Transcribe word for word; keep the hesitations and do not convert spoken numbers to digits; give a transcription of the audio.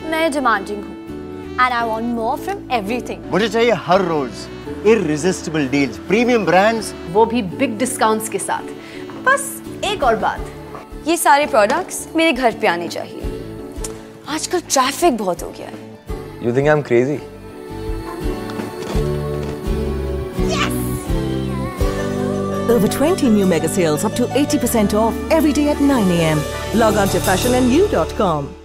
मैं डिमांडिंग हूँ and I want more from everything. मुझे चाहिए हर रोज irresistible deals, premium brands, वो भी big discounts के साथ। बस एक और बात, ये सारे प्रोडक्ट्स मेरे घर पे आने चाहिए। आजकल ट्रैफिक बहुत हो गया है। You think I'm crazy? Over twenty new mega sales up to eighty percent off every day at nine A M Log on to fashion and you dot com.